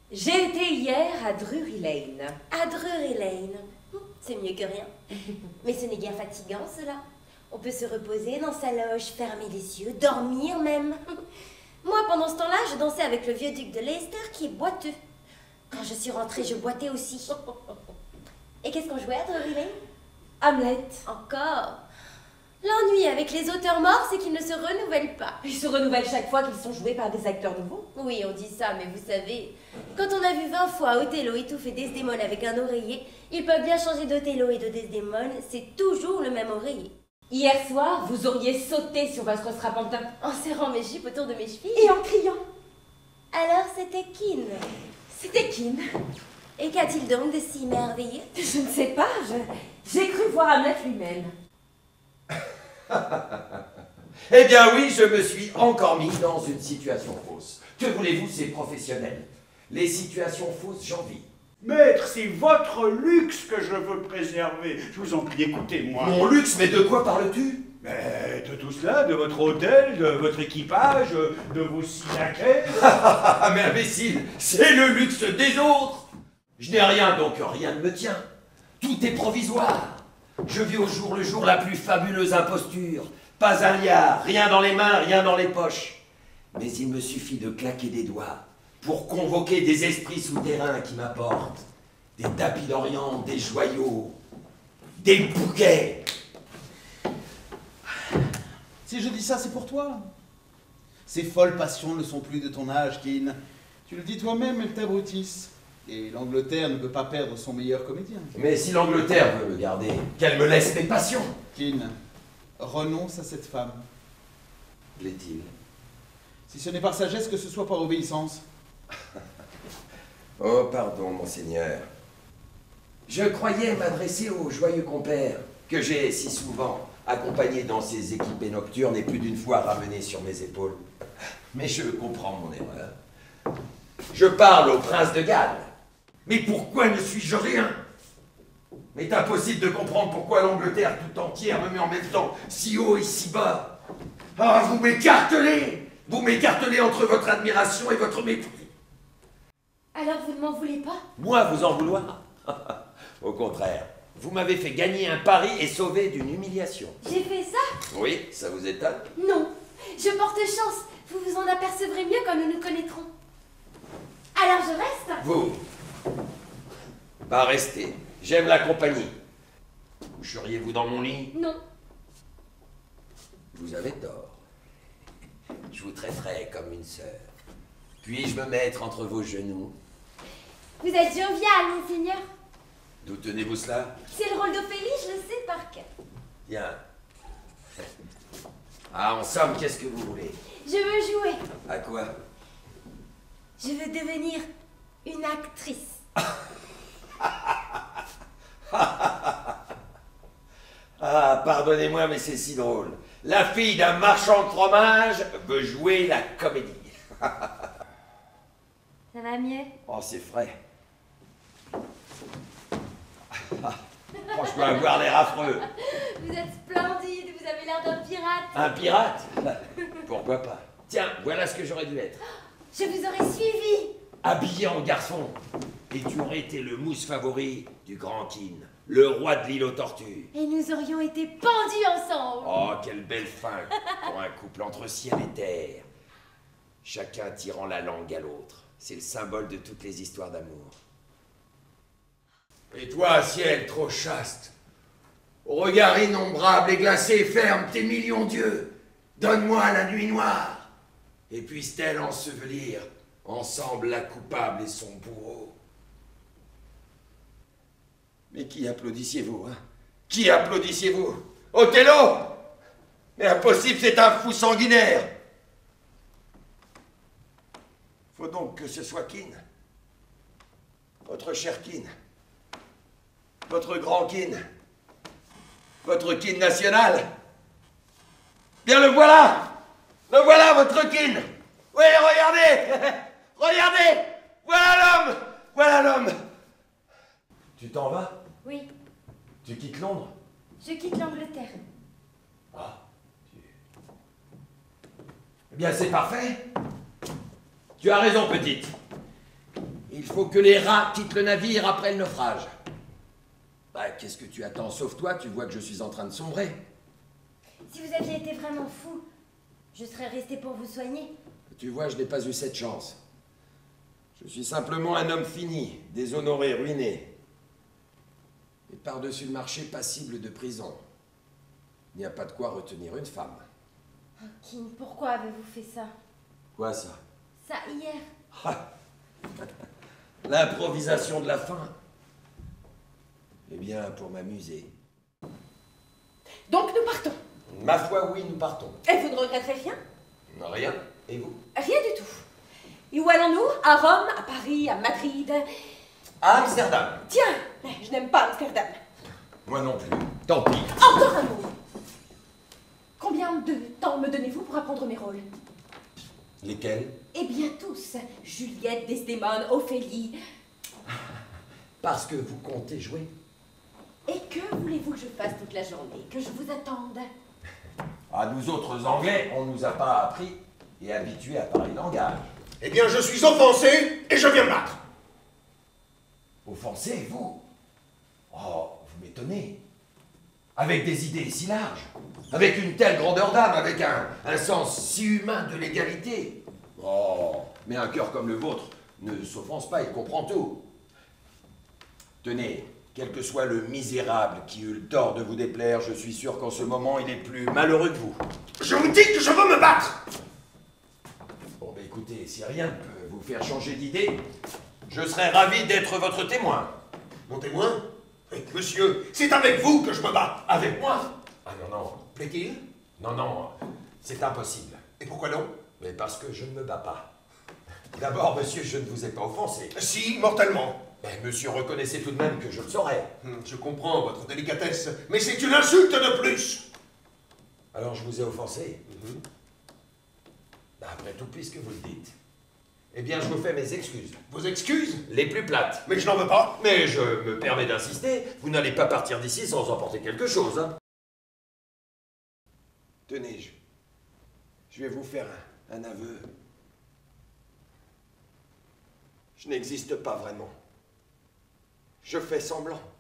J'ai été hier à Drury Lane. À Drury Lane. C'est mieux que rien. Mais ce n'est guère fatigant, cela. On peut se reposer dans sa loge, fermer les yeux, dormir même. Moi, pendant ce temps-là, je dansais avec le vieux duc de Leicester qui est boiteux. Quand je suis rentrée, je boitais aussi. Et qu'est-ce qu'on jouait à Drury Lane? Hamlet. Encore. L'ennui avec les auteurs morts, c'est qu'ils ne se renouvellent pas. Ils se renouvellent chaque fois qu'ils sont joués par des acteurs nouveaux. Oui, on dit ça, mais vous savez, quand on a vu 20 fois Othello étouffer Desdémone avec un oreiller, ils peuvent bien changer d'Othello et de Desdémone, c'est toujours le même oreiller. Hier soir, vous auriez sauté sur votre strapontin. En serrant mes jupes autour de mes chevilles. Et en criant. Alors c'était Kean. C'était Kean. Et qu'a-t-il donc de si merveilleux? Je ne sais pas, j'ai cru voir Hamlet lui-même. Eh bien oui, je me suis encore mis dans une situation fausse. Que voulez-vous, c'est professionnel. Les situations fausses, j'en vis. Maître, c'est votre luxe que je veux préserver. Je vous en prie, écoutez-moi. Mon luxe, mais de quoi parles-tu? Mais de tout cela, de votre hôtel, de votre équipage, de vos 6 laquais. Ah, mais imbécile, c'est le luxe des autres. Je n'ai rien, donc rien ne me tient. Tout est provisoire. Je vis au jour le jour la plus fabuleuse imposture. Pas un liard, rien dans les mains, rien dans les poches. Mais il me suffit de claquer des doigts pour convoquer des esprits souterrains qui m'apportent des tapis d'Orient, des joyaux, des bouquets. Si je dis ça, c'est pour toi. Ces folles passions ne sont plus de ton âge, Kean. Tu le dis toi-même, elles t'abrutissent. Et l'Angleterre ne peut pas perdre son meilleur comédien. Mais si l'Angleterre veut me garder, qu'elle me laisse mes passions. Kean, renonce à cette femme. L'est-il? Si ce n'est par sagesse, que ce soit par obéissance. Oh, pardon, monseigneur. Je croyais m'adresser au joyeux compère que j'ai si souvent accompagné dans ses équipées nocturnes et plus d'une fois ramené sur mes épaules. Mais je comprends mon erreur. Je parle au prince de Galles. Mais pourquoi ne suis-je rien? Mais est impossible de comprendre pourquoi l'Angleterre tout entière me met en même temps si haut et si bas. Ah, vous m'écartelez! Vous m'écartelez entre votre admiration et votre mépris. Alors vous ne m'en voulez pas? Moi, vous en vouloir? Au contraire, vous m'avez fait gagner un pari et sauver d'une humiliation. J'ai fait ça? Oui, ça vous étonne? Non. Je porte chance. Vous vous en apercevrez mieux quand nous nous connaîtrons. Alors je reste? Vous? Pas rester. J'aime la compagnie. Coucheriez-vous dans mon lit? Non. Vous avez tort. Je vous traiterai comme une sœur. Puis-je me mettre entre vos genoux? Vous êtes jovial, monseigneur. D'où tenez-vous cela? C'est le rôle d'Ophélie, je le sais par cœur. Bien. Ah, en somme, qu'est-ce que vous voulez? Je veux jouer. À quoi? Je veux devenir une actrice. Ah, pardonnez-moi, mais c'est si drôle. La fille d'un marchand de fromage veut jouer la comédie. Ça va mieux? Oh, c'est frais. Oh, je dois avoir l'air affreux. Vous êtes splendide, vous avez l'air d'un pirate. Un pirate? Pourquoi pas? Tiens, voilà ce que j'aurais dû être. Je vous aurais suivi. Habillé en garçon. Et tu aurais été le mousse favori du grand Kean, le roi de l'île aux tortues. Et nous aurions été pendus ensemble. Oh, quelle belle fin pour un couple entre ciel et terre. Chacun tirant la langue à l'autre. C'est le symbole de toutes les histoires d'amour. Et toi, ciel trop chaste, au regard innombrable et glacé, ferme tes millions d'yeux. Donne-moi la nuit noire. Et puisse-t-elle ensevelir ensemble la coupable et son bourreau. Mais qui applaudissiez-vous, hein? Qui applaudissiez-vous? Othello? Mais impossible, c'est un fou sanguinaire. Faut donc que ce soit Kean. Votre cher Kean. Votre grand Kean. Votre Kean national. Bien, le voilà! Le voilà, votre Kean! Oui, regardez! Regardez! Voilà l'homme! Voilà l'homme! Tu t'en vas? Oui, Tu quittes Londres? je quitte l'Angleterre. Ah, Eh bien, c'est parfait. Tu as raison, petite. Il faut que les rats quittent le navire après le naufrage. Bah, qu'est-ce que tu attends? Sauve-toi, tu vois que je suis en train de sombrer. Si vous aviez été vraiment fou, je serais restée pour vous soigner. Tu vois, je n'ai pas eu cette chance. Je suis simplement un homme fini, déshonoré, ruiné. Et par-dessus le marché, passible de prison. Il n'y a pas de quoi retenir une femme. Oh, Keane, pourquoi avez-vous fait ça? Quoi ça? Ça, hier. Ah. L'improvisation de la fin. Eh bien, pour m'amuser. Donc nous partons. Ma foi, oui, nous partons. Et vous ne regretterez rien? Rien. Et vous? Rien du tout. Et où allons-nous? À Rome, à Paris, à Madrid? À Amsterdam. Tiens, je n'aime pas Amsterdam. Moi non plus. Tant pis. Encore un mot. Combien de temps me donnez-vous pour apprendre mes rôles? Lesquels? Eh bien tous. Juliette, Desdémone, Ophélie. Parce que vous comptez jouer. Et que voulez-vous que je fasse toute la journée? Que je vous attende? À nous autres Anglais, on nous a pas appris et habitués à pareil langage. Eh bien, je suis offensé et je viens me battre. Offensé, vous? Oh, vous m'étonnez. Avec des idées si larges, avec une telle grandeur d'âme, avec un sens si humain de l'égalité. Oh, mais un cœur comme le vôtre ne s'offense pas, il comprend tout. Tenez, quel que soit le misérable qui eut le tort de vous déplaire, je suis sûr qu'en ce moment, il est plus malheureux que vous. Je vous dis que je veux me battre. Bon, ben écoutez, si rien ne peut vous faire changer d'idée, je serais ravi d'être votre témoin. Mon témoin? Monsieur, c'est avec vous que je me bats. Avec moi? Ah non, non. Plaît-il? Non, non, c'est impossible. Et pourquoi non? Mais parce que je ne me bats pas. D'abord, monsieur, je ne vous ai pas offensé. Si, mortellement. Mais monsieur reconnaissait tout de même que je le saurais. Je comprends votre délicatesse, mais c'est une insulte de plus. Alors je vous ai offensé. Après tout, puisque vous le dites, eh bien, je vous fais mes excuses. Vos excuses? Les plus plates. Mais je n'en veux pas. Mais je me permets d'insister, vous n'allez pas partir d'ici sans emporter quelque chose, hein. Tenez, je vais vous faire un aveu. Je n'existe pas vraiment. Je fais semblant.